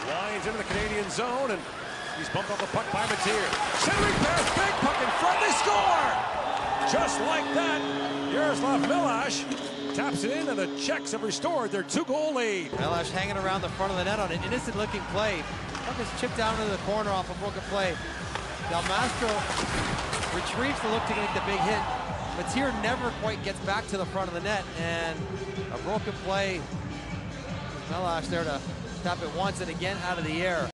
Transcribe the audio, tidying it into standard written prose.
Winds into the Canadian zone, and he's bumped off the puck by Mateer. Centering pass, big puck in front, they score! Just like that, Jaroslav Chmelar taps it in, and the Czechs have restored their 2-goal lead. Chmelar hanging around the front of the net on an innocent-looking play. Puck is chipped down into the corner off a broken play. Del Mastro retrieves the look to make the big hit. Mateer never quite gets back to the front of the net, and a broken play. Chmelar there to tap it once and again out of the air.